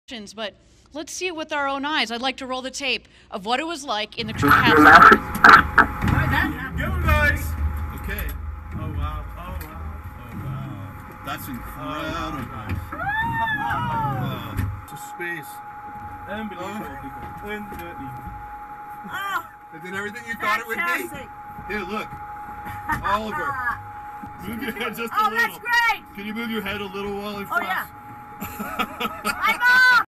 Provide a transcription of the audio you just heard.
but let's see it with our own eyes. I'd like to roll the tape of what it was like in the crew capsule. Go, guys! Okay. Oh, wow. Oh, wow. Oh, wow. That's incredible. To space. Unbelievable, people. Unbelievable. Is it everything you thought it would be? Here, look. Oliver. Move your head just a little. Oh, that's great! Can you move your head a little, Wally? Oh, yeah.